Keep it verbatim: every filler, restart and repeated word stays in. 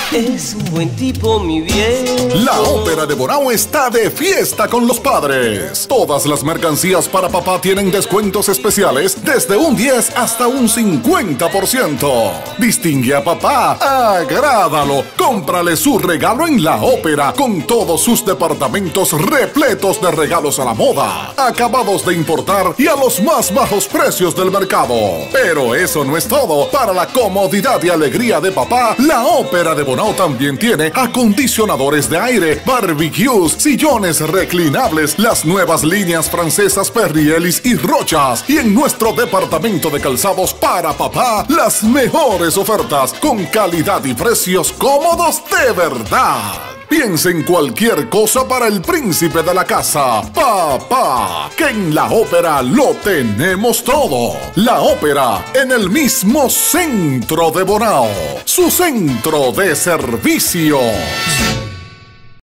Es un buen tipo, mi viejo. La Ópera de Bonao está de fiesta con los padres. Todas las mercancías para papá tienen descuentos especiales desde un diez hasta un cincuenta por ciento. Distingue a papá, agrádalo. Cómprale su regalo en La Ópera con todos sus departamentos repletos de regalos a la moda, acabados de importar y a los más bajos precios del mercado. Pero eso no es todo. Para la comodidad y alegría de papá, La Ópera de Bonao también tiene acondicionadores de aire, barbecues, sillones reclinables, las nuevas líneas francesas Perrielis y Rochas. Y en nuestro departamento de calzados para papá, las mejores ofertas con calidad y precios cómodos de verdad. Piensa en cualquier cosa para el príncipe de la casa, papá, que en La Ópera lo tenemos todo. La Ópera en el mismo centro de Bonao, su centro de servicio.